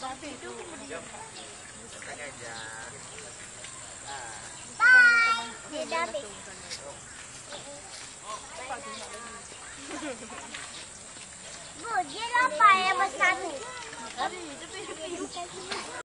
Babi itu kemudian. Dia dah habis. Bu, dia lapar yang besar tu.